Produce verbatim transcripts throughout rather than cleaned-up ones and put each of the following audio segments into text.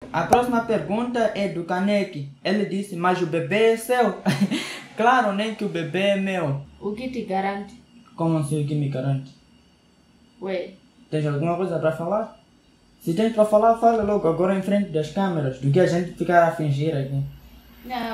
A próxima pergunta é do Kaneki. Ele disse, mas o bebê é seu? Claro, nem que o bebê é meu. O que te garante? Como assim o que me garante? Ué, Tens alguma coisa para falar? Se tens para falar, fala logo agora em frente das câmeras, do que a gente ficar a fingir aqui. não.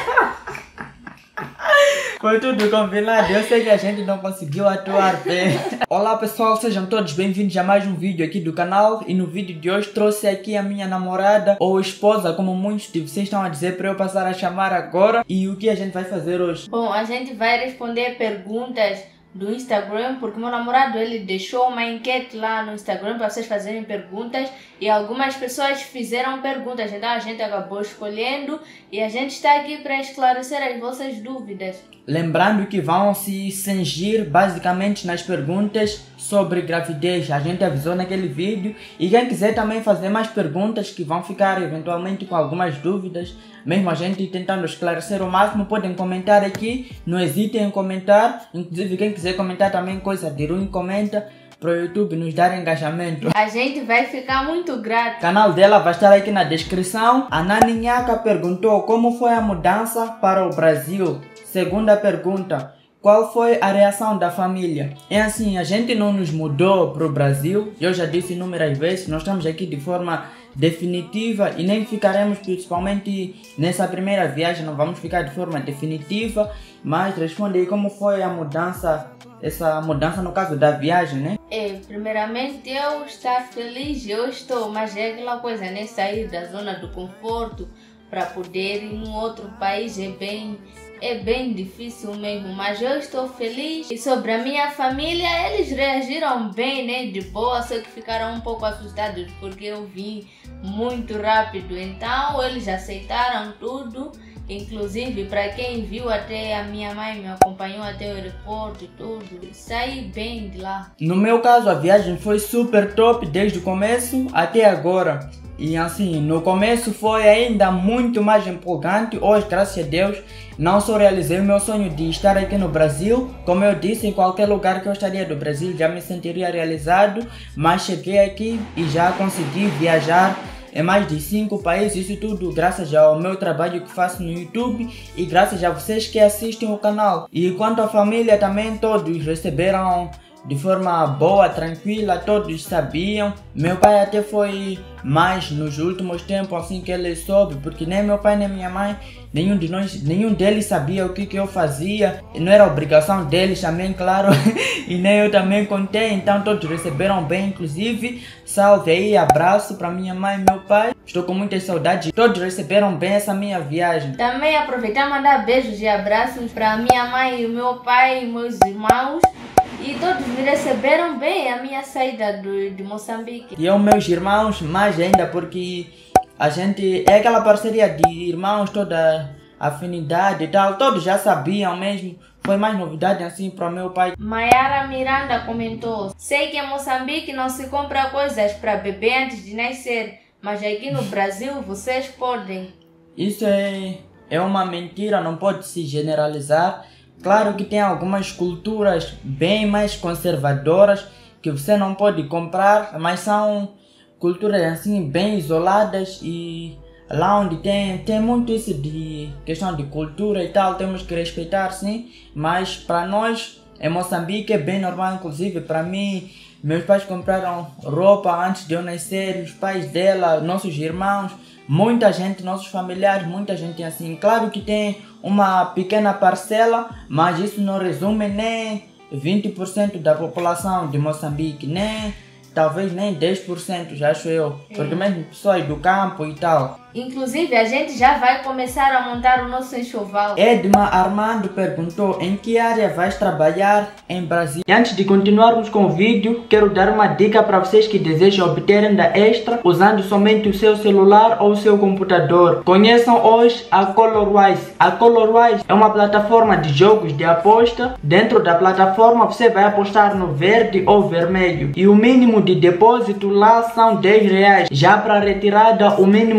Foi tudo combinado, eu sei que a gente não conseguiu atuar bem. Olá pessoal, sejam todos bem-vindos a mais um vídeo aqui do canal. E no vídeo de hoje trouxe aqui a minha namorada, ou esposa, como muitos de vocês estão a dizer para eu passar a chamar agora. E o que a gente vai fazer hoje? Bom, a gente vai responder perguntas do Instagram, porque meu namorado ele deixou uma enquete lá no Instagram para vocês fazerem perguntas e algumas pessoas fizeram perguntas, então a gente acabou escolhendo e a gente está aqui para esclarecer as vossas dúvidas. Lembrando que vão se cingir basicamente nas perguntas sobre gravidez. A gente avisou naquele vídeo. E quem quiser também fazer mais perguntas que vão ficar eventualmente com algumas dúvidas, mesmo a gente tentando esclarecer o máximo, podem comentar aqui. Não hesitem em comentar. Inclusive quem quiser comentar também coisa de ruim, comenta para o YouTube nos dar engajamento. A gente vai ficar muito grato. O canal dela vai estar aqui na descrição. A Naninhaca perguntou como foi a mudança para o Brasil. Segunda pergunta, qual foi a reação da família? É assim, a gente não nos mudou para o Brasil. Eu já disse inúmeras vezes, nós estamos aqui de forma definitiva e nem ficaremos, principalmente nessa primeira viagem, não vamos ficar de forma definitiva. Mas responde aí como foi a mudança, essa mudança no caso da viagem, né? É, primeiramente eu estar feliz, eu estou, mas é aquela coisa, né? Sair da zona do conforto para poder ir em um outro país é bem... É bem difícil mesmo, mas eu estou feliz. E sobre a minha família, eles reagiram bem, né? De boa, só que ficaram um pouco assustados porque eu vim muito rápido. Então, eles aceitaram tudo. Inclusive, para quem viu, até a minha mãe me acompanhou até o aeroporto e tudo. Saí bem de lá. No meu caso, a viagem foi super top desde o começo até agora. E assim, no começo foi ainda muito mais empolgante. Hoje, graças a Deus, não só realizei o meu sonho de estar aqui no Brasil, como eu disse, em qualquer lugar que eu estaria do Brasil já me sentiria realizado. Mas cheguei aqui e já consegui viajar em mais de cinco países, isso tudo graças ao meu trabalho que faço no YouTube e graças a vocês que assistem o canal. E quanto à família também, todos receberam de forma boa, tranquila, todos sabiam. Meu pai até foi mais nos últimos tempos assim que ele soube, porque nem meu pai nem minha mãe, nenhum de nós, nenhum deles sabia o que, que eu fazia. E não era obrigação deles também, claro, e nem eu também contei, então todos receberam bem, inclusive. Salve aí, abraço para minha mãe e meu pai. Estou com muitas saudades, todos receberam bem essa minha viagem. Também aproveitar e mandar beijos e abraços para minha mãe, o meu pai e meus irmãos. E todos me receberam bem a minha saída do, de Moçambique. E eu, meus irmãos, mais ainda, porque a gente é aquela parceria de irmãos, toda afinidade e tal. Todos já sabiam mesmo. Foi mais novidade assim para o meu pai. Mayara Miranda comentou: sei que em Moçambique não se compra coisas para bebê antes de nascer, mas aqui no Brasil vocês podem. Isso é, é uma mentira, não pode se generalizar. Claro que tem algumas culturas bem mais conservadoras que você não pode comprar, mas são culturas assim bem isoladas e lá onde tem, tem muito isso de questão de cultura e tal, temos que respeitar sim, mas para nós em Moçambique é bem normal, inclusive para mim, meus pais compraram roupa antes de eu nascer, os pais dela, nossos irmãos, muita gente, nossos familiares, muita gente assim. Claro que tem uma pequena parcela, mas isso não resume nem vinte por cento da população de Moçambique, nem talvez nem dez por cento, já acho eu, porque mesmo pessoas do campo e tal. Inclusive, a gente já vai começar a montar o nosso enxoval. Edma Armando perguntou em que área vais trabalhar em Brasília. E antes de continuarmos com o vídeo, quero dar uma dica para vocês que desejam obter renda extra usando somente o seu celular ou o seu computador. Conheçam hoje a Colorwise. A Colorwise é uma plataforma de jogos de aposta. Dentro da plataforma você vai apostar no verde ou vermelho. E o mínimo de depósito lá são dez reais. Já para retirada o mínimo são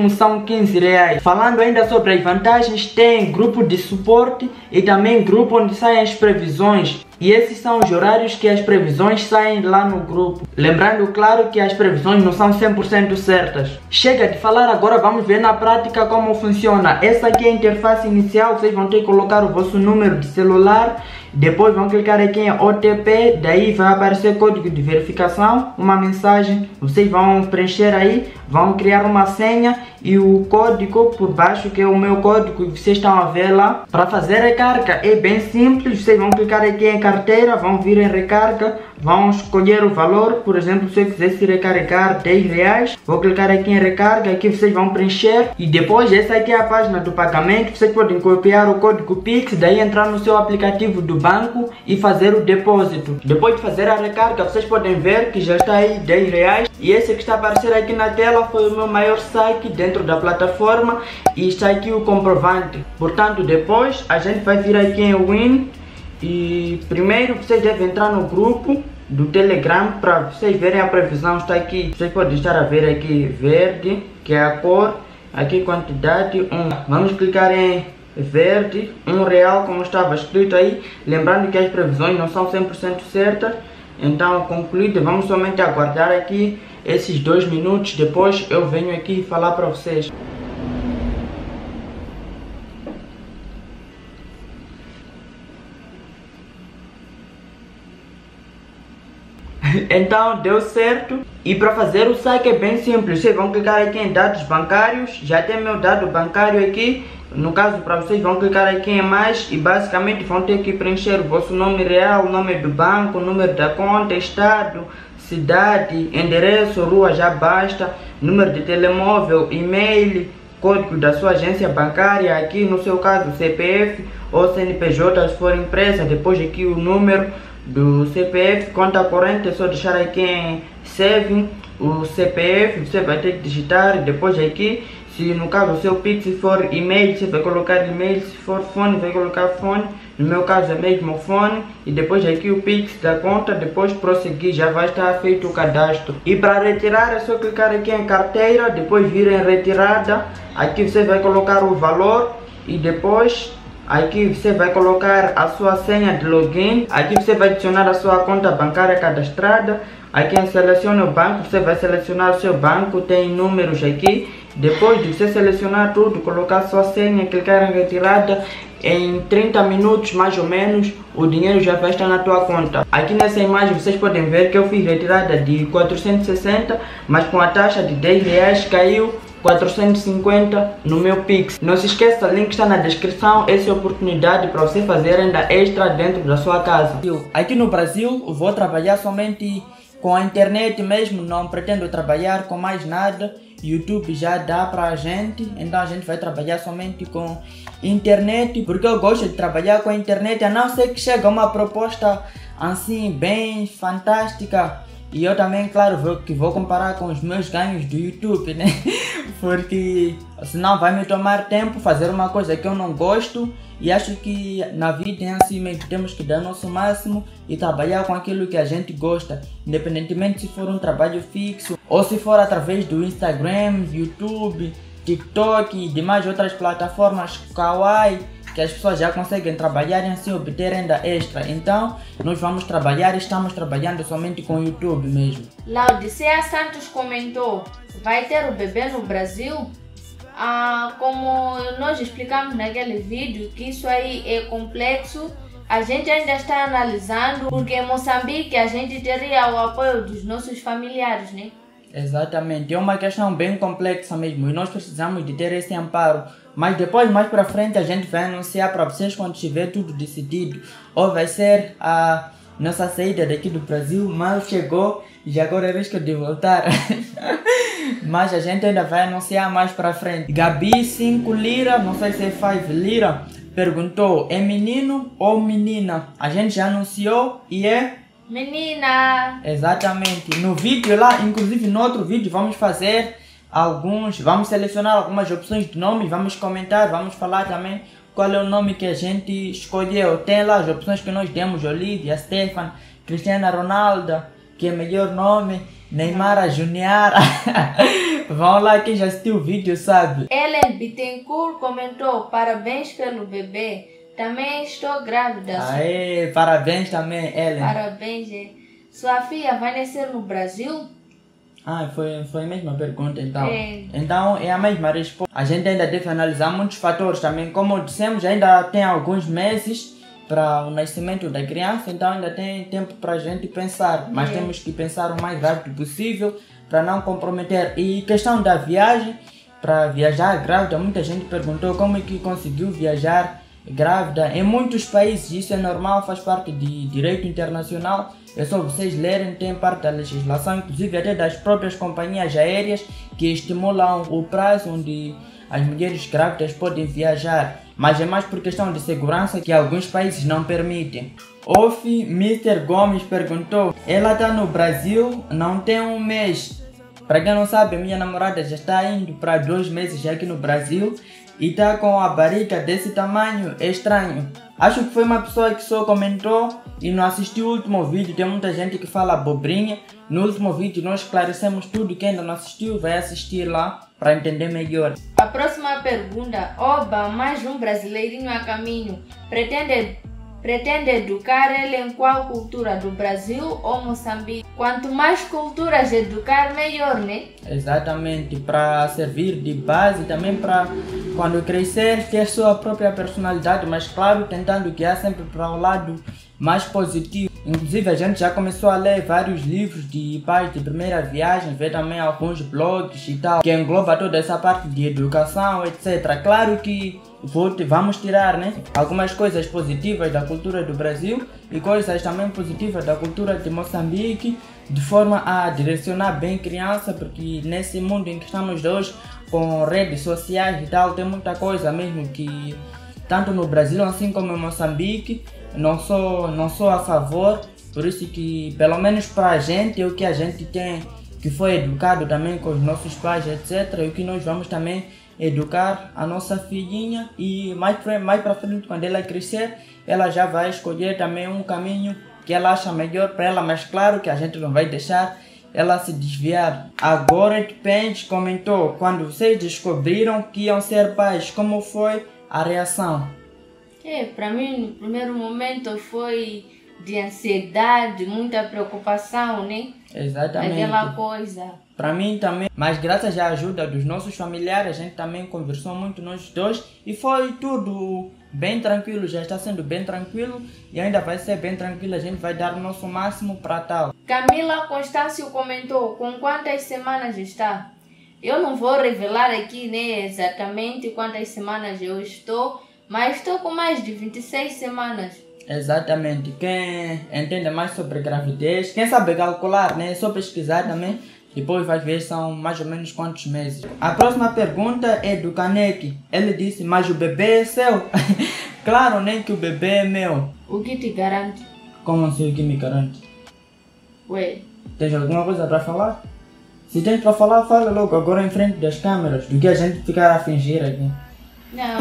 quinze reais. Falando ainda sobre as vantagens, tem grupo de suporte e também grupo onde saem as previsões. E esses são os horários que as previsões saem lá no grupo. Lembrando, claro, que as previsões não são cem por cento certas. Chega de falar, agora vamos ver na prática como funciona. Essa aqui é a interface inicial, vocês vão ter que colocar o vosso número de celular. Depois vão clicar aqui em O T P, daí vai aparecer código de verificação, uma mensagem, vocês vão preencher aí, vão criar uma senha e o código por baixo, que é o meu código que vocês estão a ver lá. Para fazer a recarga é bem simples, vocês vão clicar aqui em carteira, vão vir em recarga, vão escolher o valor, por exemplo, se eu quisesse recarregar dez reais, vou clicar aqui em recarga, aqui vocês vão preencher e depois essa aqui é a página do pagamento, vocês podem copiar o código Pix, daí entrar no seu aplicativo do banco e fazer o depósito. Depois de fazer a recarga, vocês podem ver que já está aí dez reais e esse que está a aparecer aqui na tela foi o meu maior saque dentro da plataforma e está aqui o comprovante. Portanto, depois a gente vai vir aqui em Win e primeiro vocês devem entrar no grupo do Telegram para vocês verem a previsão. Está aqui, vocês podem estar a ver aqui verde, que é a cor, aqui quantidade um. Vamos clicar em verde, um real, como estava escrito aí. Lembrando que as previsões não são cem por cento certas. Então, concluído, vamos somente aguardar aqui esses dois minutos. Depois eu venho aqui falar para vocês. Então deu certo. E para fazer o saque é bem simples. Vocês vão clicar aqui em dados bancários. Já tem meu dado bancário aqui. No caso, para vocês vão clicar aqui em mais e basicamente vão ter que preencher o vosso nome real, nome do banco, número da conta, estado, cidade, endereço, rua, já basta, número de telemóvel, e-mail, código da sua agência bancária, aqui no seu caso C P F ou C N P J se for empresa, depois aqui o número do C P F, conta corrente, é só deixar aqui em save o C P F, você vai ter que digitar, depois aqui, se no caso o seu Pix for e-mail, você vai colocar e-mail, se for fone, vai colocar fone, no meu caso é mesmo fone, e depois aqui o Pix da conta, depois prosseguir, já vai estar feito o cadastro. E para retirar é só clicar aqui em carteira, depois vir em retirada, aqui você vai colocar o valor e depois aqui você vai colocar a sua senha de login, aqui você vai adicionar a sua conta bancária cadastrada, aqui em selecione o banco, você vai selecionar o seu banco, tem números aqui, depois de você selecionar tudo, colocar a sua senha, clicar em retirada, em trinta minutos mais ou menos o dinheiro já vai estar na tua conta. Aqui nessa imagem vocês podem ver que eu fiz retirada de quatrocentos e sessenta, mas com a taxa de dez reais caiu quatrocentos e cinquenta no meu Pix. Não se esqueça, o link está na descrição. Essa é a oportunidade para você fazer renda extra dentro da sua casa. Aqui no Brasil eu vou trabalhar somente com a internet mesmo, não pretendo trabalhar com mais nada. YouTube já dá pra gente, então a gente vai trabalhar somente com internet, porque eu gosto de trabalhar com a internet, a não ser que chegue uma proposta assim bem fantástica. E eu também, claro, vou, que vou comparar com os meus ganhos do YouTube, né? Porque senão vai me tomar tempo fazer uma coisa que eu não gosto. E acho que na vida é assim mesmo, temos que dar nosso máximo e trabalhar com aquilo que a gente gosta. Independentemente se for um trabalho fixo ou se for através do Instagram, YouTube, TikTok e demais outras plataformas, Kawaii, que as pessoas já conseguem trabalhar e assim obter renda extra. Então, nós vamos trabalhar e estamos trabalhando somente com o YouTube mesmo. Laodicea Santos comentou, vai ter o bebê no Brasil? Ah, como nós explicamos naquele vídeo, que isso aí é complexo, a gente ainda está analisando, porque em Moçambique a gente teria o apoio dos nossos familiares, né? Exatamente, é uma questão bem complexa mesmo e nós precisamos de ter esse amparo. Mas depois, mais para frente, a gente vai anunciar para vocês quando tiver tudo decidido. Ou vai ser a nossa saída daqui do Brasil, mal chegou e agora é risco de voltar. Mas a gente ainda vai anunciar mais para frente. Gabi cinco lira, não sei se é cinco lira, perguntou, é menino ou menina? A gente já anunciou e é... menina! Exatamente. No vídeo lá, inclusive no outro vídeo, vamos fazer alguns, vamos selecionar algumas opções de nome, vamos comentar, vamos falar também qual é o nome que a gente escolheu. Tem lá as opções que nós demos, Olivia, Stefan, Cristiana Ronaldo, que é melhor nome, Neymar Junior. Vão lá, quem já assistiu o vídeo sabe. Ellen Bittencourt comentou: parabéns pelo bebê. Também estou grávida. Aê, parabéns também, Ellen. Parabéns. é. Sua filha vai nascer no Brasil? Ah, foi, foi a mesma pergunta então. É. Então é a mesma resposta. A gente ainda deve analisar muitos fatores também. Como dissemos, ainda tem alguns meses para o nascimento da criança, então ainda tem tempo para a gente pensar. Mas É. temos que pensar o mais rápido possível para não comprometer. E questão da viagem, para viajar grávida, muita gente perguntou como é que conseguiu viajar grávida. Em muitos países isso é normal, faz parte de direito internacional. É só vocês lerem, tem parte da legislação, inclusive até das próprias companhias aéreas que estimulam o prazo onde as mulheres grávidas podem viajar. Mas é mais por questão de segurança que alguns países não permitem. Ofi mister Gomes perguntou: ela está no Brasil, não tem um mês. Para quem não sabe, minha namorada já está indo para dois meses aqui no Brasil e está com a barriga desse tamanho, é estranho. Acho que foi uma pessoa que só comentou e não assistiu o último vídeo. Tem muita gente que fala abobrinha. No último vídeo nós esclarecemos tudo. Quem ainda não assistiu vai assistir lá para entender melhor. A próxima pergunta: Oba, mais um brasileirinho a caminho. Pretende, pretende educar ele em qual cultura? Do Brasil ou Moçambique? Quanto mais culturas educar, melhor, né? Exatamente, para servir de base também para quando crescer ter sua própria personalidade, mas claro, tentando guiar sempre para o lado mais positivo. Inclusive a gente já começou a ler vários livros de pais de primeira viagem, ver também alguns blogs e tal, que engloba toda essa parte de educação, etcétera. Claro que vou, vamos tirar, né, algumas coisas positivas da cultura do Brasil e coisas também positivas da cultura de Moçambique, de forma a direcionar bem criança, porque nesse mundo em que estamos hoje, com redes sociais e tal, tem muita coisa mesmo que, tanto no Brasil assim como em Moçambique, não sou, não sou a favor. Por isso que, pelo menos para a gente, é o que a gente tem, que foi educado também com os nossos pais, etcétera. E o que nós vamos também educar a nossa filhinha, e mais para mais para frente, quando ela crescer, ela já vai escolher também um caminho que ela acha melhor para ela, mas claro que a gente não vai deixar ela se desviar. Agora depende, comentou: quando vocês descobriram que iam ser pais, como foi a reação? É, para mim, no primeiro momento foi de ansiedade, muita preocupação, né? Exatamente. Aquela coisa. Para mim também, mas graças à ajuda dos nossos familiares, a gente também conversou muito nós dois e foi tudo bem tranquilo, já está sendo bem tranquilo e ainda vai ser bem tranquilo, a gente vai dar o nosso máximo para tal. Camila Constâncio comentou: com quantas semanas está? Eu não vou revelar aqui, né, exatamente quantas semanas eu estou, mas estou com mais de vinte e seis semanas. Exatamente. Quem entende mais sobre gravidez, quem sabe calcular, né, é só pesquisar também. Depois vai ver são mais ou menos quantos meses. A próxima pergunta é do Kaneki. Ele disse: mas o bebê é seu? Claro, nem que o bebê é meu. O que te garante? Como assim o que me garante? Ué, Tens alguma coisa para falar? Se tens para falar, fala logo agora em frente das câmeras, do que a gente ficar a fingir aqui. não.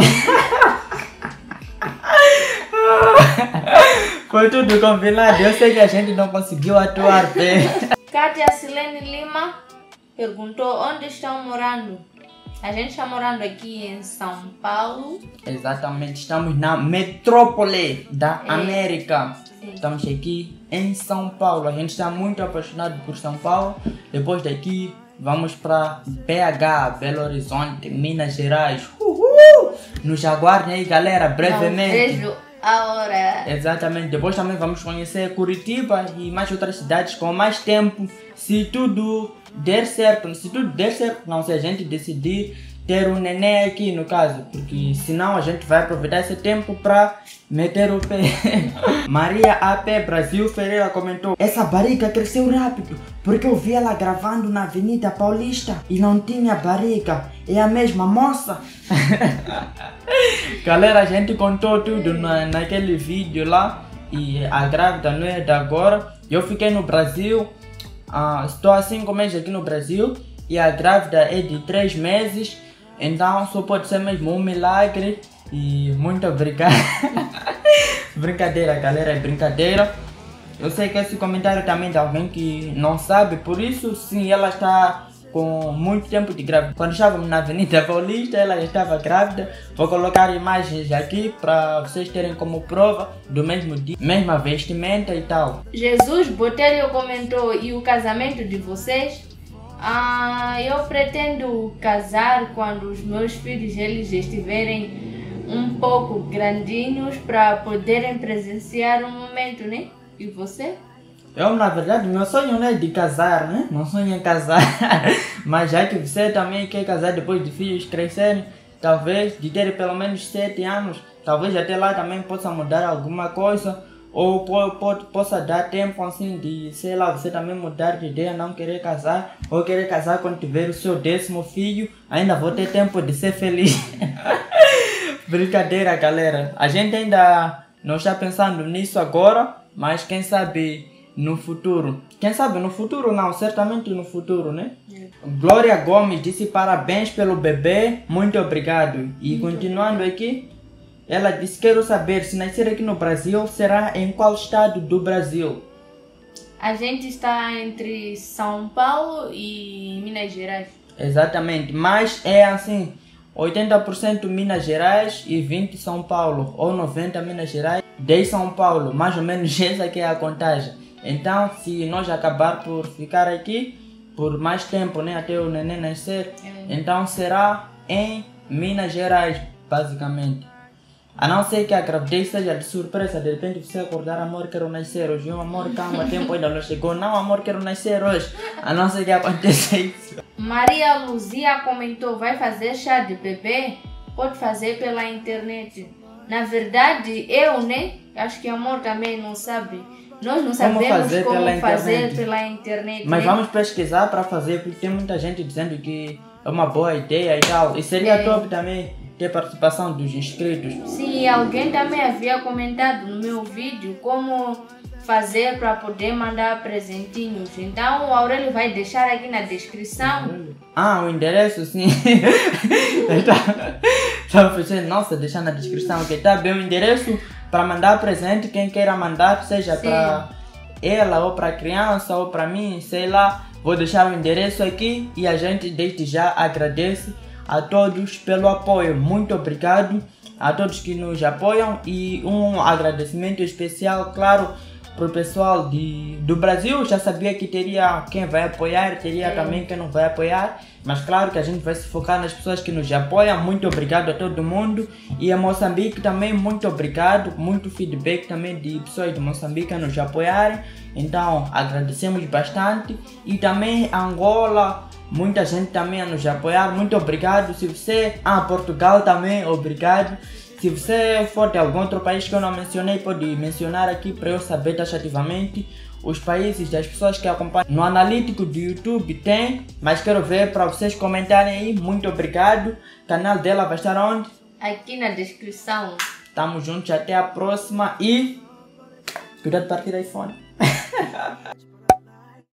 Foi tudo combinado, eu sei que a gente não conseguiu atuar bem. Kátia Silene Lima perguntou: onde estão morando? A gente está morando aqui em São Paulo. Exatamente, estamos na metrópole da É. América. Sim. Estamos aqui em São Paulo. A gente está muito apaixonado por São Paulo. Depois daqui vamos para B H, Belo Horizonte, Minas Gerais. Uhul! Nos aguardem aí, galera, brevemente. Não vejo a hora. Exatamente, depois também vamos conhecer Curitiba e mais outras cidades com mais tempo, se tudo der certo. Se tudo der certo, não, se a gente decidir ter um neném aqui no caso, porque senão a gente vai aproveitar esse tempo para meter o pé. Maria A P Brasil Ferreira comentou: essa barriga cresceu rápido, porque eu vi ela gravando na Avenida Paulista e não tinha barriga, é a mesma moça? Galera, a gente contou tudo na, naquele vídeo lá, e a grávida não é de agora. Eu fiquei no Brasil, uh, estou há cinco meses aqui no Brasil, e a grávida é de três meses, então só pode ser mesmo um milagre. E muito obrigado. Brincadeira, galera, é brincadeira. Eu sei que esse comentário também é de alguém que não sabe, por isso sim, ela está com muito tempo de grávida. Quando estávamos na Avenida Paulista, ela já estava grávida. Vou colocar imagens aqui para vocês terem como prova do mesmo dia, mesma vestimenta e tal. Jesus Botelho comentou: e o casamento de vocês? Ah, eu pretendo casar quando os meus filhos eles estiverem um pouco grandinhos para poderem presenciar um momento, né? E você? Eu, na verdade, meu sonho não é de casar, né? Meu sonho é casar. Mas já que você também quer casar depois de filhos crescerem, talvez de ter pelo menos sete anos, talvez até lá também possa mudar alguma coisa. Ou po, po, possa dar tempo assim de, sei lá, você também mudar de ideia, não querer casar. Ou querer casar quando tiver o seu décimo filho. Ainda vou ter tempo de ser feliz. Brincadeira, galera. A gente ainda não está pensando nisso agora, mas quem sabe no futuro. Quem sabe no futuro não, certamente no futuro, né? É. Glória Gomes disse parabéns pelo bebê, muito obrigado. E muito continuando obrigado. Aqui, ela disse: quero saber, se nascer aqui no Brasil, será em qual estado do Brasil? A gente está entre São Paulo e Minas Gerais. Exatamente, mas é assim, oitenta por cento Minas Gerais e vinte por cento São Paulo, ou noventa por cento Minas Gerais, dez São Paulo, mais ou menos essa aqui é a contagem. Então, se nós acabar por ficar aqui por mais tempo, né, até o neném nascer, é. Então será em Minas Gerais, basicamente. A não ser que a gravidez seja de surpresa, de repente você acordar: amor, quero nascer hoje. Um amor, calma, tempo ainda não chegou. Não, amor, quero nascer hoje. A não ser que aconteça isso. Maria Luzia comentou: vai fazer chá de bebê? Pode fazer pela internet. Na verdade, eu, né? Acho que amor também não sabe. Nós não sabemos como fazer, como pela, fazer internet. pela internet. Mas né? Vamos pesquisar para fazer, porque tem muita gente dizendo que é uma boa ideia e tal. E seria é. top também ter participação dos inscritos. Sim, alguém também havia comentado no meu vídeo como fazer para poder mandar presentinhos. Então o Aurélio vai deixar aqui na descrição. Ah, o endereço, sim. Estava pensando, nossa, deixar na descrição, que tá bem o endereço para mandar presente, quem queira mandar, seja para ela ou para criança ou para mim, sei lá. Vou deixar o endereço aqui e a gente desde já agradece a todos pelo apoio. Muito obrigado a todos que nos apoiam e um agradecimento especial, claro, para o pessoal de, do Brasil. Já sabia que teria quem vai apoiar, teria é. também quem não vai apoiar, mas claro que a gente vai se focar nas pessoas que nos apoiam. Muito obrigado a todo mundo. E a Moçambique também, muito obrigado, muito feedback também de pessoas de Moçambique a nos apoiarem, então agradecemos bastante. E também Angola, muita gente também a nos apoiar, muito obrigado. Se você, ah, Portugal também, obrigado. Se você for de algum outro país que eu não mencionei, pode mencionar aqui para eu saber taxativamente os países das pessoas que acompanham. No analítico do YouTube tem, mas quero ver para vocês comentarem aí. Muito obrigado. O canal dela vai estar onde? Aqui na descrição. Tamo juntos, até a próxima e cuidado de partir iPhone.